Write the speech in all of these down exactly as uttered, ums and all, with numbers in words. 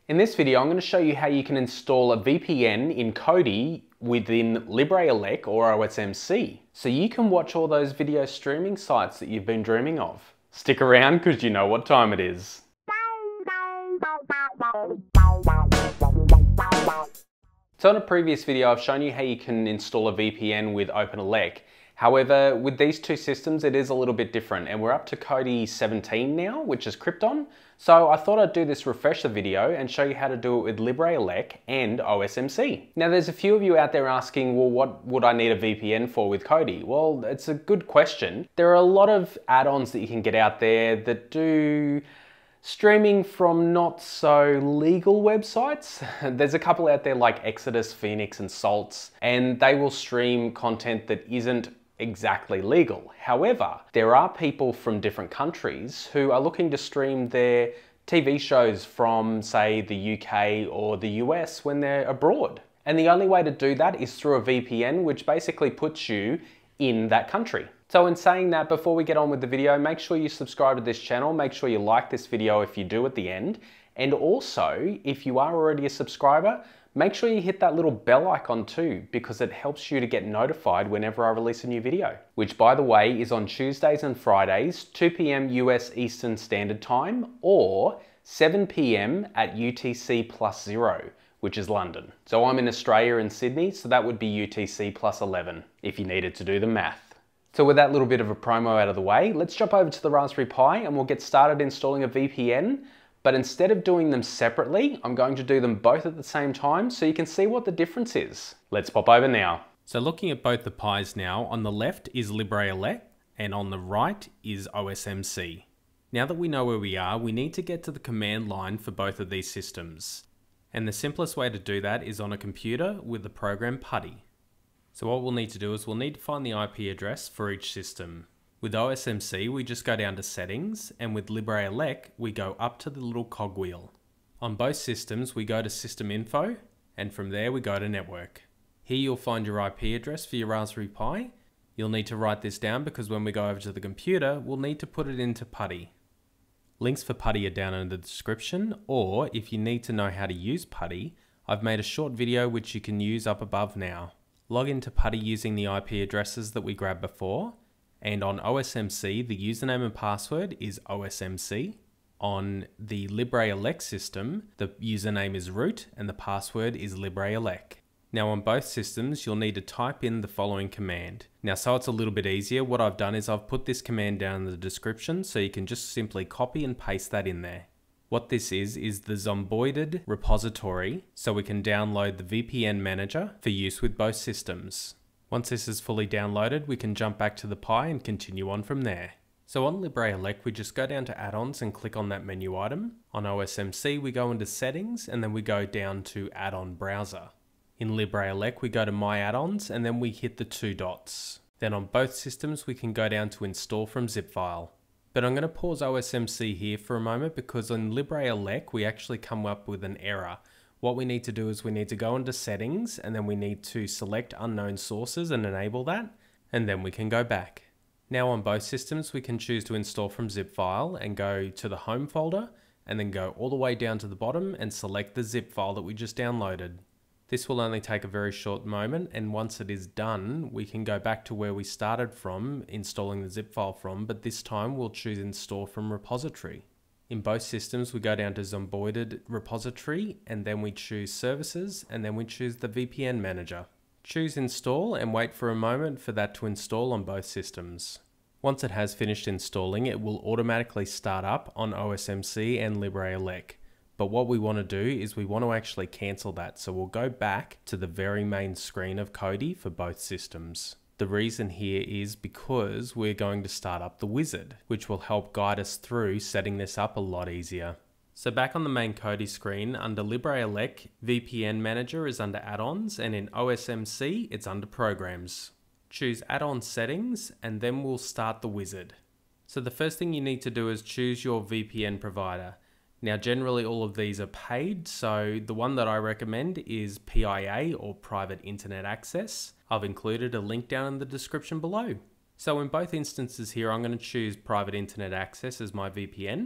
In this video, I'm going to show you how you can install a V P N in Kodi within LibreELEC or O S M C, so you can watch all those video streaming sites that you've been dreaming of. Stick around because you know what time it is. So in a previous video, I've shown you how you can install a V P N with OpenELEC. However, with these two systems, it is a little bit different, and we're up to Kodi seventeen now, which is Krypton. So I thought I'd do this refresher video and show you how to do it with LibreELEC and O S M C. Now there's a few of you out there asking, well, what would I need a V P N for with Kodi? Well, it's a good question. There are a lot of add-ons that you can get out there that do streaming from not so legal websites. There's a couple out there like Exodus, Phoenix, and Salts, and they will stream content that isn't exactly legal. However, there are people from different countries who are looking to stream their T V shows from, say, the U K or the U S when they're abroad. And the only way to do that is through a V P N, which basically puts you in that country. So in saying that, before we get on with the video, make sure you subscribe to this channel, make sure you like this video if you do at the end, and also, if you are already a subscriber, make sure you hit that little bell icon too, because it helps you to get notified whenever I release a new video, which by the way is on Tuesdays and Fridays, two p m U S Eastern Standard Time, or seven p m at U T C plus zero, which is London. So I'm in Australia in Sydney, so that would be U T C plus eleven, if you needed to do the math. So with that little bit of a promo out of the way, let's jump over to the Raspberry Pi and we'll get started installing a V P N. But instead of doing them separately, I'm going to do them both at the same time so you can see what the difference is. Let's pop over now. So looking at both the Pis now, on the left is LibreELEC and on the right is O S M C. Now that we know where we are, we need to get to the command line for both of these systems. And the simplest way to do that is on a computer with the program PuTTy. So what we'll need to do is we'll need to find the I P address for each system. With O S M C, we just go down to settings, and with LibreELEC, we go up to the little cogwheel. On both systems, we go to system info, and from there we go to network. Here you'll find your I P address for your Raspberry Pi. You'll need to write this down because when we go over to the computer, we'll need to put it into PuTTy. Links for PuTTy are down in the description, or if you need to know how to use PuTTy, I've made a short video which you can use up above now. Log into PuTTy using the I P addresses that we grabbed before. And on O S M C, the username and password is O S M C. On the LibreELEC system, the username is root and the password is LibreELEC. Now on both systems, you'll need to type in the following command. Now so it's a little bit easier, what I've done is I've put this command down in the description so you can just simply copy and paste that in there. What this is, is the Zomboided Repository, so we can download the V P N Manager for use with both systems. Once this is fully downloaded, we can jump back to the Pi and continue on from there. So on LibreELEC, we just go down to add-ons and click on that menu item. On O S M C, we go into settings and then we go down to add-on browser. In LibreELEC, we go to my add-ons and then we hit the two dots. Then on both systems, we can go down to install from zip file. But I'm going to pause O S M C here for a moment because on LibreELEC, we actually come up with an error. What we need to do is we need to go into settings and then we need to select unknown sources and enable that, and then we can go back. Now on both systems, we can choose to install from zip file and go to the home folder and then go all the way down to the bottom and select the zip file that we just downloaded. This will only take a very short moment, and once it is done, we can go back to where we started from installing the zip file from, but this time we'll choose install from repository. In both systems, we go down to Zomboided Repository and then we choose Services and then we choose the V P N Manager. Choose Install and wait for a moment for that to install on both systems. Once it has finished installing, it will automatically start up on O S M C and LibreELEC. But what we want to do is we want to actually cancel that, so we'll go back to the very main screen of Kodi for both systems. The reason here is because we're going to start up the wizard, which will help guide us through setting this up a lot easier. So back on the main Kodi screen, under LibreELEC, V P N Manager is under Add-ons, and in O S M C, it's under Programs. Choose Add-on Settings, and then we'll start the wizard. So the first thing you need to do is choose your V P N provider. Now generally all of these are paid, so the one that I recommend is P I A or Private Internet Access. I've included a link down in the description below. So in both instances here, I'm going to choose Private Internet Access as my V P N.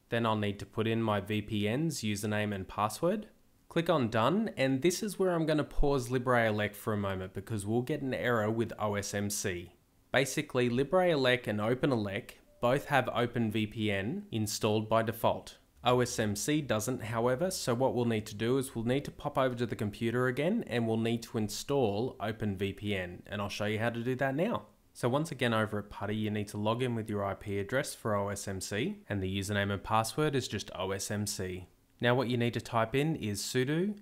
Then I'll need to put in my V P N's username and password. Click on Done, and this is where I'm going to pause LibreELEC for a moment because we'll get an error with O S M C. Basically, LibreELEC and OpenELEC both have OpenVPN installed by default. O S M C doesn't, however, so what we'll need to do is we'll need to pop over to the computer again and we'll need to install OpenVPN, and I'll show you how to do that now. So once again over at PuTTy, you need to log in with your I P address for O S M C, and the username and password is just O S M C. Now what you need to type in is sudo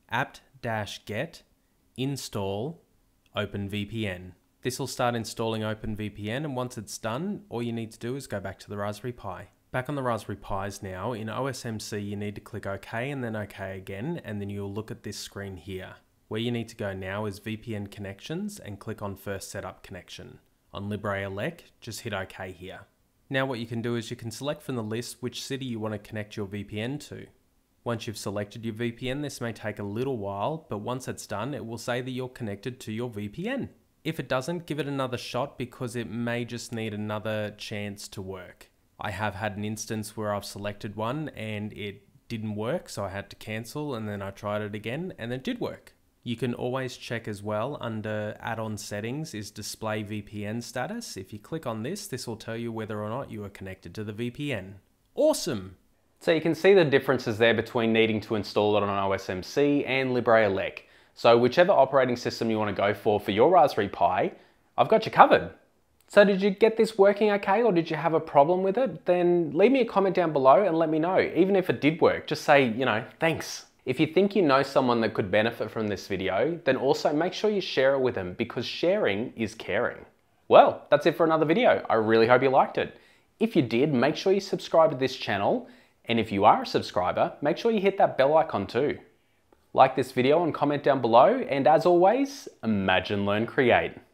apt-get install OpenVPN. This will start installing OpenVPN, and once it's done, all you need to do is go back to the Raspberry Pi. Back on the Raspberry Pis now, in O S M C you need to click OK and then OK again, and then you'll look at this screen here. Where you need to go now is V P N connections and click on first setup connection. On LibreELEC, just hit OK here. Now what you can do is you can select from the list which city you want to connect your V P N to. Once you've selected your V P N, this may take a little while, but once it's done, it will say that you're connected to your V P N. If it doesn't, give it another shot because it may just need another chance to work. I have had an instance where I've selected one and it didn't work, so I had to cancel, and then I tried it again and it did work. You can always check as well under add-on settings is display V P N status. If you click on this, this will tell you whether or not you are connected to the V P N. Awesome! So you can see the differences there between needing to install it on O S M C and LibreELEC. So whichever operating system you want to go for for your Raspberry Pi, I've got you covered. So did you get this working okay, or did you have a problem with it? Then leave me a comment down below and let me know. Even if it did work, just say, you know, thanks. If you think you know someone that could benefit from this video, then also make sure you share it with them because sharing is caring. Well, that's it for another video. I really hope you liked it. If you did, make sure you subscribe to this channel. And if you are a subscriber, make sure you hit that bell icon too. Like this video and comment down below. And as always, imagine, learn, create.